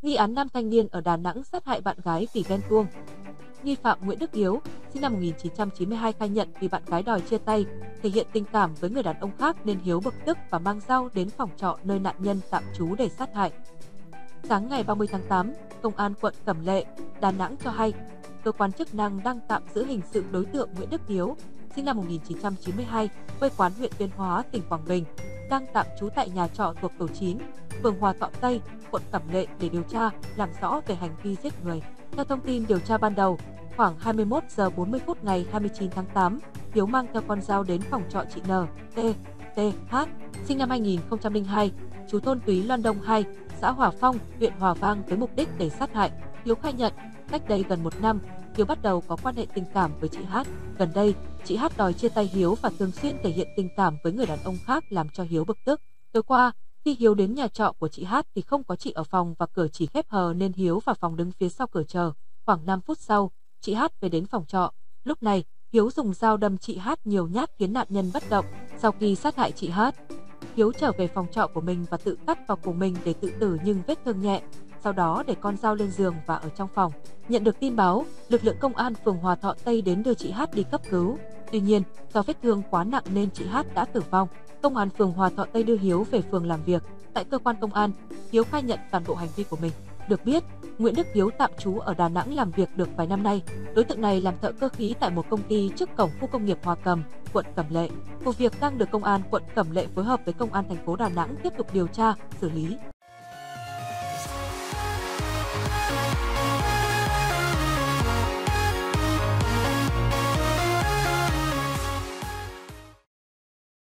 Nghi án nam thanh niên ở Đà Nẵng sát hại bạn gái vì ghen tuông. Nghi phạm Nguyễn Đức Hiếu, sinh năm 1992 khai nhận vì bạn gái đòi chia tay, thể hiện tình cảm với người đàn ông khác nên Hiếu bực tức và mang dao đến phòng trọ nơi nạn nhân tạm trú để sát hại. Sáng ngày 30 tháng 8, Công an quận Cẩm Lệ, Đà Nẵng cho hay, cơ quan chức năng đang tạm giữ hình sự đối tượng Nguyễn Đức Hiếu, sinh năm 1992, quê quán huyện Tuyên Hóa, tỉnh Quảng Bình, đang tạm trú tại nhà trọ thuộc tổ 9, phường Hòa Thọ Tây, quận Cẩm Lệ để điều tra, làm rõ về hành vi giết người. Theo thông tin điều tra ban đầu, khoảng 21 giờ 40 phút ngày 29 tháng 8, Hiếu mang theo con dao đến phòng trọ chị N, T, T, H, sinh năm 2002, trú thôn Túy Loan Đông 2, xã Hòa Phong, huyện Hòa Vang với mục đích để sát hại. Hiếu khai nhận, cách đây gần 1 năm, Hiếu bắt đầu có quan hệ tình cảm với chị H. Gần đây, chị H đòi chia tay Hiếu và thường xuyên thể hiện tình cảm với người đàn ông khác làm cho Hiếu bực tức. Tối qua, khi Hiếu đến nhà trọ của chị H thì không có chị ở phòng và cửa chỉ khép hờ nên Hiếu vào phòng đứng phía sau cửa chờ. Khoảng 5 phút sau, chị H về đến phòng trọ. Lúc này, Hiếu dùng dao đâm chị H nhiều nhát khiến nạn nhân bất động. Sau khi sát hại chị H, Hiếu trở về phòng trọ của mình và tự cắt vào cổ mình để tự tử nhưng vết thương nhẹ. Sau đó để con dao lên giường và ở trong phòng. Nhận được tin báo, lực lượng công an phường Hòa Thọ Tây đến đưa chị H đi cấp cứu. Tuy nhiên, do vết thương quá nặng nên chị H đã tử vong. Công an phường Hòa Thọ Tây đưa Hiếu về phường làm việc. Tại cơ quan công an, Hiếu khai nhận toàn bộ hành vi của mình. Được biết, Nguyễn Đức Hiếu tạm trú ở Đà Nẵng làm việc được vài năm nay. Đối tượng này làm thợ cơ khí tại một công ty trước cổng khu công nghiệp Hòa Cầm, quận Cẩm Lệ. Vụ việc đang được công an quận Cẩm Lệ phối hợp với công an thành phố Đà Nẵng tiếp tục điều tra, xử lý.